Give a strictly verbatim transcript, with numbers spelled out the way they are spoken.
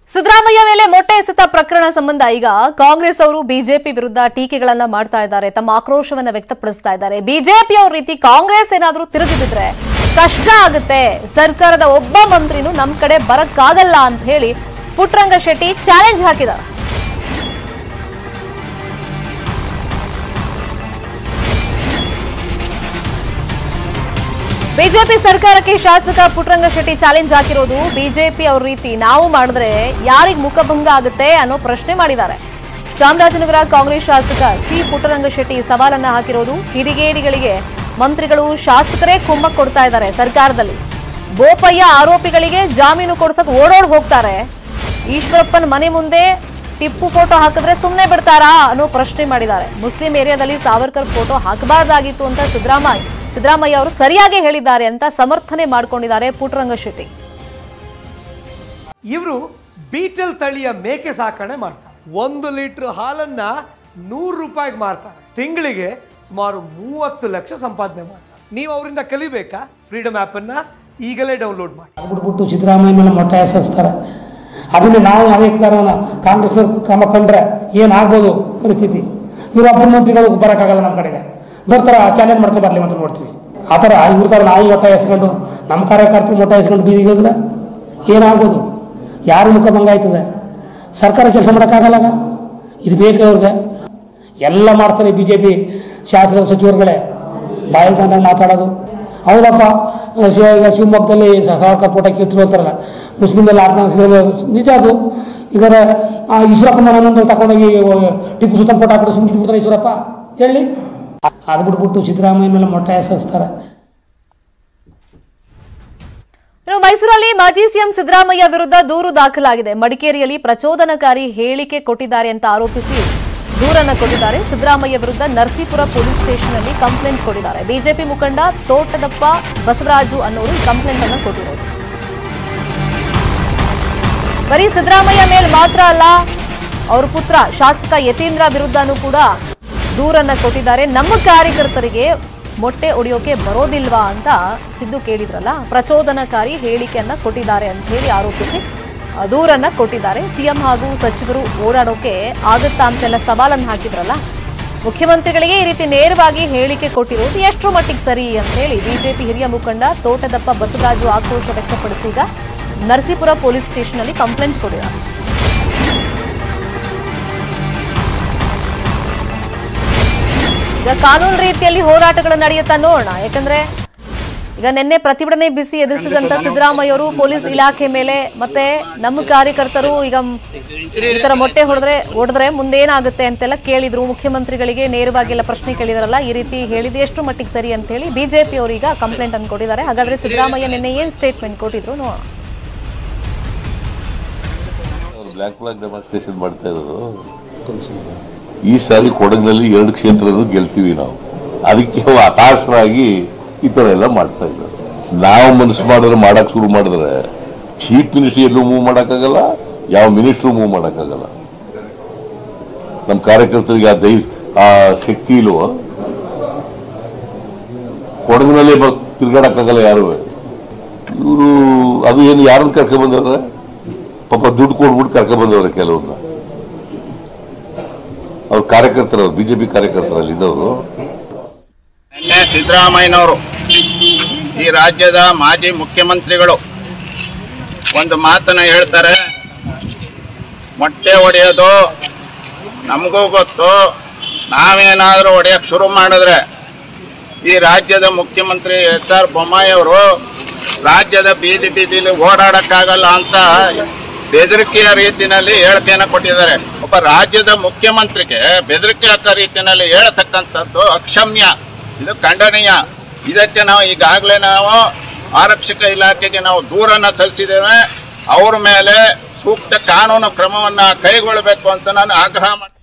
ಸಿದ್ದರಾಮಯ್ಯ ಮೇಲೆ ಮೊಟ್ಟೆ ಎಸೆತ ಪ್ರಕರಣ ಸಂಬಂಧ ಈಗ ಕಾಂಗ್ರೆಸ್ ಅವರು ಬಿಜೆಪಿ ವಿರುದ್ಧ ಟೀಕೆಗಳನ್ನ ಮಾಡ್ತಾ ಇದ್ದಾರೆ, ತಮ್ಮ ಆಕ್ರೋಶವನ್ನ ವ್ಯಕ್ತಪಡಿಸ್ತಾ ಇದ್ದಾರೆ. ಬಿಜೆಪಿ ಅವರ ರೀತಿ ಕಾಂಗ್ರೆಸ್ ಏನಾದರೂ ತಿರುಗಿಬಿದ್ರೆ ಕಷ್ಟ ಆಗುತ್ತೆ, ಸರ್ಕಾರದ ಒಬ್ಬ ಮಂತ್ರಿನೂ ನಮ್ಮ ಕಡೆ ಬರಕ್ಕಾಗಲ್ಲ ಅಂತ ಹೇಳಿ ಪುಟ್ಟರಂಗ ಶೆಟ್ಟಿ ಚಾಲೆಂಜ್ ಹಾಕಿದ್ದಾರೆ. ಬಿಜೆಪಿ ಸರ್ಕಾರಕ್ಕೆ ಶಾಸಕ ಪುಟ್ಟರಂಗ ಶೆಟ್ಟಿ ಚಾಲೆಂಜ್ ಹಾಕಿರೋದು ಬಿಜೆಪಿ ಅವ್ರ ರೀತಿ ನಾವು ಮಾಡಿದ್ರೆ ಯಾರಿಗೆ ಮುಖಭಂಗ ಆಗುತ್ತೆ ಅನ್ನೋ ಪ್ರಶ್ನೆ ಮಾಡಿದ್ದಾರೆ. ಚಾಮರಾಜನಗರ ಕಾಂಗ್ರೆಸ್ ಶಾಸಕ ಸಿ ಪುಟ್ಟರಂಗ ಶೆಟ್ಟಿ ಸವಾಲನ್ನ ಹಾಕಿರೋದು ಕಿಡಿಗೇಡಿಗಳಿಗೆ ಮಂತ್ರಿಗಳು ಶಾಸಕರೇ ಕುಮ್ಮಕ್ ಕೊಡ್ತಾ ಇದ್ದಾರೆ. ಸರ್ಕಾರದಲ್ಲಿ ಬೋಪಯ್ಯ ಆರೋಪಿಗಳಿಗೆ ಜಾಮೀನು ಕೊಡ್ಸಕ್ ಓಡೋಡ್ ಹೋಗ್ತಾರೆ, ಈಶ್ವರಪ್ಪನ ಮನೆ ಮುಂದೆ ಟಿಪ್ಪು ಫೋಟೋ ಹಾಕಿದ್ರೆ ಸುಮ್ಮನೆ ಬಿಡ್ತಾರಾ ಅನ್ನೋ ಪ್ರಶ್ನೆ ಮಾಡಿದ್ದಾರೆ. ಮುಸ್ಲಿಂ ಏರಿಯಾದಲ್ಲಿ ಸಾವರ್ಕರ್ ಫೋಟೋ ಹಾಕಬಾರ್ದಾಗಿತ್ತು ಅಂತ ಸಿದ್ದರಾಮಯ್ಯ ಸಿದ್ದರಾಮಯ್ಯ ಅವರು ಸರಿಯಾಗಿ ಹೇಳಿದ್ದಾರೆ ಅಂತ ಸಮರ್ಥನೆ ಮಾಡಿಕೊಂಡಿದ್ದಾರೆ ಪುಟ್ಟರಂಗ ಶೆಟ್ಟಿ. ಇವರು ಬೀಟಲ್ ತಳಿಯ ಮೇಕೆ ಸಾಕಣೆ ಮಾಡ್ತಾರೆ. ಒಂದು ಲೀಟರ್ ಹಾಲನ್ನ ನೂರು ರೂಪಾಯಿಗೆ ಮಾರ್ತಾರೆ. ತಿಂಗಳಿಗೆ ಸುಮಾರು ಮೂವತ್ತು ಲಕ್ಷ ಸಂಪಾದನೆ ಮಾಡ್ತಾರೆ. ನೀವು ಅವರಿಂದ ಕಲಿಬೇಕಾ? ಫ್ರೀಡಮ್ ಆ್ಯಪ್ ಅನ್ನ ಈಗಲೇ ಡೌನ್ಲೋಡ್ ಮಾಡಿ. ಬಿಟ್ಬಿಟ್ಟು ಸಿದ್ದರಾಮಯ್ಯ ಮೇಲೆ ಮೊಟ್ಟೆ ಎಸೆಸ್ತಾರೆ. ಅದನ್ನ ನಾವು ಅನೇಕ ಕಾಂಗ್ರೆಸ್ ಕ್ರಮ ಕಂಡ್ರೆ ಏನಾಗ್ಬೋದು ಪರಿಸ್ಥಿತಿ. ಇವರೊಬ್ಬ ಮಂತ್ರಿಗಳು ಬರೋಕ್ಕಾಗಲ್ಲ, ನಮ್ಮ ಕಡೆಗೆ ಬರ್ತಾರ ಚಾಲೆಂಜ್ ಮಾಡ್ಕೊ ಬರ್ಲಿ ಅಂತ ನೋಡ್ತೀವಿ. ಆ ಥರ ಇವ್ರ ಥರ ನಾವು ಮೊಟ್ಟೆ ಎಸ್ಕೊಂಡು ನಮ್ಮ ಕಾರ್ಯಕರ್ತರು ಮೊಟ್ಟೆ ಎಸ್ಕೊಂಡು ಬೀದಿಗಳಿದ್ರೆ ಏನಾಗ್ಬೋದು? ಯಾರು ಮುಖಭಂಗ ಆಯ್ತದೆ? ಸರ್ಕಾರ ಕೆಲಸ ಮಾಡೋಕ್ಕಾಗಲ್ಲಾಗ. ಇದು ಬೇಕು ಅವ್ರಿಗೆ. ಎಲ್ಲ ಮಾಡ್ತಾರೆ ಬಿ ಜೆ ಪಿ ಶಾಸಕ ಸಚಿವರುಗಳೇ ಬಾಯಿಗೆ ಬಂದಾಗ ಮಾತಾಡೋದು. ಹೌದಪ್ಪ, ಈಗ ಶಿವಮೊಗ್ಗದಲ್ಲಿ ಸಾವರ್ಕರ್ ಫೋಟೋ ಕಿತ್ತು ಅಂತಾರಲ್ಲ, ಮುಸ್ಲಿಮೆಲ್ಲ ಆತ್ಮ ನಿಜ ಅದು. ಈಗ ಈಶ್ವರಪ್ಪನ ಮನೆಯಲ್ಲಿ ತಗೊಂಡೋಗಿ ಟಿಪ್ಪು ಸುಲ್ತಾನ್ ಫೋಟೋ ಹಾಕಿಟ್ಟು ಸುಮ್ಮನೆ ಬಿಡ್ತಾರೆ ಈಶ್ವರಪ್ಪ ಹೇಳಿ. ಅದು ಬಿಟ್ಬಿಟ್ಟು ಸಿದ್ದರಾಮಯ್ಯ ಮೇಲೆ ಮೊಟ್ಟೆ ಎಸೆಸ್ತಾರೆ. ಮೈಸೂರಲ್ಲಿ ಮಾಜಿ ಸಿಎಂ ಸಿದ್ದರಾಮಯ್ಯ ವಿರುದ್ಧ ದೂರು ದಾಖಲಾಗಿದೆ. ಮಡಿಕೇರಿಯಲ್ಲಿ ಪ್ರಚೋದನಕಾರಿ ಹೇಳಿಕೆ ಕೊಟ್ಟಿದ್ದಾರೆ ಅಂತ ಆರೋಪಿಸಿ ದೂರನ್ನು ಕೊಟ್ಟಿದ್ದಾರೆ. ಸಿದ್ದರಾಮಯ್ಯ ವಿರುದ್ಧ ನರಸೀಪುರ ಪೊಲೀಸ್ ಸ್ಟೇಷನ್ ಅಲ್ಲಿ ಕಂಪ್ಲೇಂಟ್ ಕೊಟ್ಟಿದ್ದಾರೆ. ಬಿಜೆಪಿ ಮುಖಂಡ ತೋಟದಪ್ಪ ಬಸವರಾಜು ಅನ್ನೋರು ಕಂಪ್ಲೇಂಟ್ ಅನ್ನು ಕೊಟ್ಟಿರೋದು. ಬರೀ ಸಿದ್ದರಾಮಯ್ಯ ಮೇಲೆ ಮಾತ್ರ ಅಲ್ಲ, ಅವ್ರ ಪುತ್ರ ಶಾಸಕ ಯತೀಂದ್ರ ವಿರುದ್ಧನೂ ಕೂಡ ದೂರನ್ನ ಕೊಟ್ಟಿದ್ದಾರೆ. ನಮ್ಮ ಕಾರ್ಯಕರ್ತರಿಗೆ ಮೊಟ್ಟೆ ಒಡೆಯೋಕೆ ಬರೋದಿಲ್ವಾ ಅಂತ ಸಿದ್ದು ಕೇಳಿದ್ರಲ್ಲ, ಪ್ರಚೋದನಕಾರಿ ಹೇಳಿಕೆಯನ್ನ ಕೊಟ್ಟಿದ್ದಾರೆ ಅಂತ ಹೇಳಿ ಆರೋಪಿಸಿ ದೂರನ್ನ ಕೊಟ್ಟಿದ್ದಾರೆ. ಸಿಎಂ ಹಾಗೂ ಸಚಿವರು ಓಡಾಡೋಕೆ ಆಗುತ್ತಾ ಅಂತೆಲ್ಲ ಸವಾಲನ್ನು ಹಾಕಿದ್ರಲ್ಲ, ಮುಖ್ಯಮಂತ್ರಿಗಳಿಗೆ ಈ ರೀತಿ ನೇರವಾಗಿ ಹೇಳಿಕೆ ಕೊಟ್ಟಿರೋದು ಎಷ್ಟರ ಮಟ್ಟಿಗೆ ಸರಿ ಅಂತ ಹೇಳಿ ಬಿಜೆಪಿ ಹಿರಿಯ ಮುಖಂಡ ತೋಟದಪ್ಪ ಬಸವರಾಜು ಆಕ್ರೋಶ ವ್ಯಕ್ತಪಡಿಸಿ ಈಗ ನರಸೀಪುರ ಪೊಲೀಸ್ ಸ್ಟೇಷನ್ ಅಲ್ಲಿ ಕಂಪ್ಲೇಂಟ್ ಕೊಟ್ಟಿದ್ದಾರೆ. ಈಗ ಕಾನೂನು ರೀತಿಯಲ್ಲಿ ಹೋರಾಟಗಳು ನಡೆಯುತ್ತಾ ನೋಡೋಣ. ಯಾಕಂದ್ರೆ ಈಗ ನಿನ್ನೆ ಪ್ರತಿಭಟನೆ ಬಿಸಿ ಎದುರಿಸಿದಂತ ಸಿದ್ದರಾಮಯ್ಯ ಅವರು ಪೊಲೀಸ್ ಇಲಾಖೆ ಮೇಲೆ ಮತ್ತೆ ನಮ್ಮ ಕಾರ್ಯಕರ್ತರು ಈಗ ಈ ತರ ಮೊಟ್ಟೆ ಹೊಡೆದ್ರೆ ಹೊಡೆದ್ರೆ ಮುಂದೇನಾಗುತ್ತೆ ಅಂತೆಲ್ಲ ಕೇಳಿದ್ರು. ಮುಖ್ಯಮಂತ್ರಿಗಳಿಗೆ ನೇರವಾಗಿ ಎಲ್ಲ ಪ್ರಶ್ನೆ ಕೇಳಿದ್ರಲ್ಲ, ಈ ರೀತಿ ಹೇಳಿದ್ದು ಎಷ್ಟು ಮಟ್ಟಿಗೆ ಸರಿ ಅಂತ ಹೇಳಿ ಬಿಜೆಪಿ ಅವರು ಈಗ ಕಂಪ್ಲೇಂಟ್ ಅನ್ನು ಕೊಟ್ಟಿದ್ದಾರೆ. ಹಾಗಾದ್ರೆ ಸಿದ್ದರಾಮಯ್ಯ ನಿನ್ನೆ ಏನ್ ಸ್ಟೇಟ್ಮೆಂಟ್ ಕೊಟ್ಟಿದ್ರು ನೋಡೋಣ. ಬ್ಲಾಕ್ ಬ್ಲಾಕ್ ಡೆಮಾನ್ಸ್ಟ್ರೇಷನ್ ಮಾಡ್ತಾ ಇರೋದು. ಈ ಸಾರಿ ಕೊಡಗಿನಲ್ಲಿ ಎರಡು ಕ್ಷೇತ್ರನೂ ಗೆಲ್ತೀವಿ ನಾವು, ಅದಕ್ಕೆ ಹತಾಶರಾಗಿ ಈ ತರ ಎಲ್ಲ ಮಾಡ್ತಾ ಇದ್ದಾರೆ. ನಾವು ಮನಸ್ಸು ಮಾಡಿದ್ರೆ ಮಾಡಕ್ ಶುರು ಮಾಡಿದ್ರೆ ಚೀಫ್ ಮಿನಿಸ್ಟರ್ ಎಲ್ಲೂ ಮೂವ್ ಮಾಡಕ್ಕಾಗಲ್ಲ, ಯಾವ ಮಿನಿಸ್ಟ್ರು ಮೂವ್ ಮಾಡಕ್ಕಾಗಲ್ಲ. ನಮ್ಮ ಕಾರ್ಯಕರ್ತರಿಗೆ ಆ ದೈ ಆ ಶಕ್ತಿ ಇಲ್ವೋ? ಕೊಡಗಿನಲ್ಲೇ ತಿರ್ಗಾಡಕ್ಕಾಗಲ್ಲ ಯಾರು. ಇವರು ಅದು ಏನು ಯಾರನ್ನ ಕರ್ಕೊಂಡ್ ಬಂದವ್ರೆ? ಪಾಪ ದುಡ್ಡು ಕೊಡ್ಬಿಟ್ಟು ಕರ್ಕೊಂಡ್ ಬಂದವ್ರೆ ಕೆಲವ್ರನ್ನ. ಅವ್ರ ಕಾರ್ಯಕರ್ತರು, ಬಿಜೆಪಿ ಕಾರ್ಯಕರ್ತರಲ್ಲಿ ಇದ್ದವರು. ನಿನ್ನೆ ಸಿದ್ದರಾಮಯ್ಯನವರು, ಈ ರಾಜ್ಯದ ಮಾಜಿ ಮುಖ್ಯಮಂತ್ರಿಗಳು ಒಂದು ಮಾತನ್ನ ಹೇಳ್ತಾರೆ, ಮೊಟ್ಟೆ ಹೊಡೆಯೋದು ನಮಗೂ ಗೊತ್ತು, ನಾವೇನಾದರೂ ಹೊಡೆಯಕ್ಕೆ ಶುರು ಮಾಡಿದ್ರೆ ಈ ರಾಜ್ಯದ ಮುಖ್ಯಮಂತ್ರಿ ಎಸ್ ಆರ್ ಬೊಮ್ಮಾಯಿ ಅವರು ರಾಜ್ಯದ ಬೀದಿ ಬೀದಿಲಿ ಓಡಾಡಕ್ಕಾಗಲ್ಲ ಅಂತ ಬೆದರಿಕೆಯ ರೀತಿಯಲ್ಲಿ ಹೇಳಿಕೆಯನ್ನು ಕೊಟ್ಟಿದ್ದಾರೆ. ಒಬ್ಬ ರಾಜ್ಯದ ಮುಖ್ಯಮಂತ್ರಿಗೆ ಬೆದರಿಕೆ ಹಾಕೋ ರೀತಿಯಲ್ಲಿ ಹೇಳ್ತಕ್ಕಂಥದ್ದು ಅಕ್ಷಮ್ಯ, ಇದು ಖಂಡನೀಯ. ಇದಕ್ಕೆ ನಾವು ಈಗಾಗಲೇ ನಾವು ಆರಕ್ಷಕ ಇಲಾಖೆಗೆ ನಾವು ದೂರನ್ನು ಸಲ್ಲಿಸಿದ್ದೇವೆ. ಅವ್ರ ಮೇಲೆ ಸೂಕ್ತ ಕಾನೂನು ಕ್ರಮವನ್ನು ಕೈಗೊಳ್ಳಬೇಕು ಅಂತ ನಾನು ಆಗ್ರಹ ಮಾಡ್ತೀನಿ.